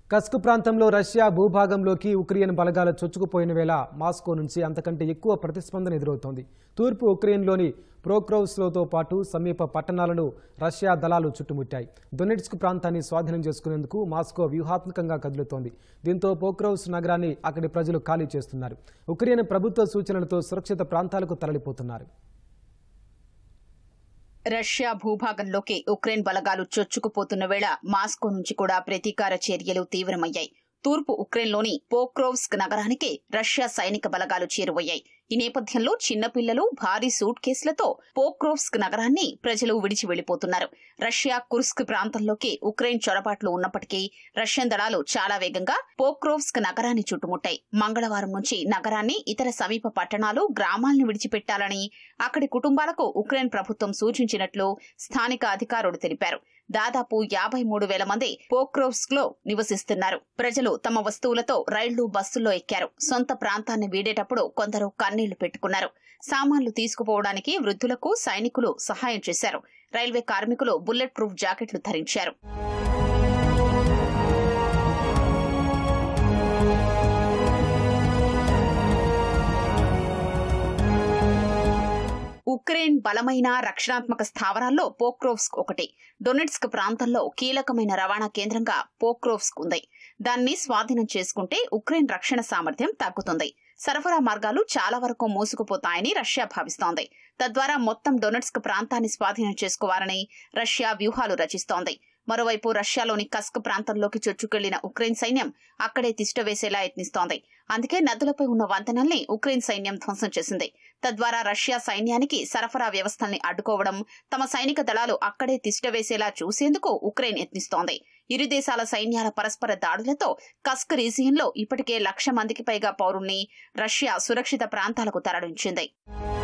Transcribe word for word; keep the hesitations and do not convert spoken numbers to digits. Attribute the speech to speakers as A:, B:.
A: Kursk ప్రాంతంలో Russia భూభాగంలోకి Ukraine బలగాలు చొచ్చుకుపోయిన వేళ మాస్కో నుంచి అంతకంటే ఎక్కువ ప్రతిస్పందన ఎదురవుతోంది. తూర్పు ఉక్రెయిన్లోని ప్రోక్రోవ్స్తో పాటు సమీప పట్టణాలను రష్యా దళాలు చుట్టుముట్టాయి. డొనెట్స్క్ ప్రాంతాన్ని స్వాధీనం చేసుకునేందుకు మాస్కో వ్యూహాత్మకంగా కదులుతోంది. దీంతో పోక్రోవ్స్ నగరాన్ని అక్కడి ప్రజలు ఖాళీ చేస్తున్నారు. ఉక్రెయిన్ ప్రభుత్వ సూచనలతో సురక్షిత ప్రాంతాలకు తరలిపోతున్నారు.
B: రష్యా భూభాగంలోకి ఉక్రెయిన్ బలగాలు చొచ్చుకుపోతున్న వేళ మాస్కో నుంచి కూడా ప్రతీకార చర్యలు తీవ్రమయ్యాయి. తూర్పు ఉక్రెయిన్లోని పోక్రోవ్స్క్ నగరానికి రష్యా సైనిక బలగాలు చేరువయ్యాయి. ఈ నేపథ్యంలో చిన్నపిల్లలు భారీ సూట్ కేసులతో పోక్రోవ్స్క్ నగరాన్ని ప్రజలు విడిచి వెళ్లిపోతున్నారు. రష్యా కుర్స్క్ ప్రాంతంలోకి ఉక్రెయిన్ చొరబాట్లు ఉన్నప్పటికీ రష్యన్ దళాలు చాలా వేగంగా పోక్రోవ్స్క్ నగరాన్ని చుట్టుముట్టాయి. మంగళవారం నుంచి నగరాన్ని ఇతర సమీప పట్టణాలు గ్రామాలను విడిచిపెట్టాలని అక్కడి కుటుంబాలకు ఉక్రెయిన్ ప్రభుత్వం సూచించినట్లు స్థానిక అధికారులు తెలిపారు. దాదాపు యాభై మూడు వేల మంది పోక్రోవ్స్క్ లో నివసిస్తున్నారు. ప్రజలు తమ వస్తువులతో రైళ్లు బస్సుల్లో ఎక్కారు. సొంత ప్రాంతాన్ని వీడేటప్పుడు కొందరు కన్నీళ్లు పెట్టుకున్నారు. సామాన్లు తీసుకుపోవడానికి వృద్ధులకు సైనికులు సహాయం చేశారు. రైల్వే కార్మికులు బుల్లెట్ ప్రూఫ్ జాకెట్లు ధరించారు. ఉక్రెయిన్ బలమైన రక్షణాత్మక స్థావరాల్లో పోక్రోవ్స్క్ ఒకటి. డొనెట్స్క్ ప్రాంతంలో కీలకమైన రవాణా కేంద్రంగా పోక్రోవ్స్క్ ఉంది. దాన్ని స్వాధీనం చేసుకుంటే ఉక్రెయిన్ రక్షణ సామర్థ్యం తగ్గుతుంది. సరఫరా మార్గాలు చాలా వరకు మూసుకుపోతాయని రష్యా భావిస్తోంది. తద్వారా మొత్తం డొనెట్స్క్ ప్రాంతాన్ని స్వాధీనం చేసుకోవాలని రష్యా వ్యూహాలు రచిస్తోంది. మరోవైపు రష్యాలోని కస్క్ ప్రాంతంలోకి చొచ్చుకెళ్లిన ఉక్రెయిన్ సైన్యం అక్కడే తిష్టవేసేలా యత్నిస్తోంది. అందుకే నదులపై ఉన్న వంతెనల్ని ఉక్రెయిన్ సైన్యం ధ్వంసం చేసింది. తద్వారా రష్యా సైన్యానికి సరఫరా వ్యవస్థల్ని అడ్డుకోవడం, తమ సైనిక దళాలు అక్కడే తిష్టవేసేలా చూసేందుకు ఉక్రెయిన్ యత్నిస్తోంది. ఇరు దేశాల సైన్యాల పరస్పర దాడులతో కస్క్ రీజియన్లో ఇప్పటికే లక్ష మందికి పైగా పౌరుల్ని రష్యా సురక్షిత ప్రాంతాలకు తరలించింది.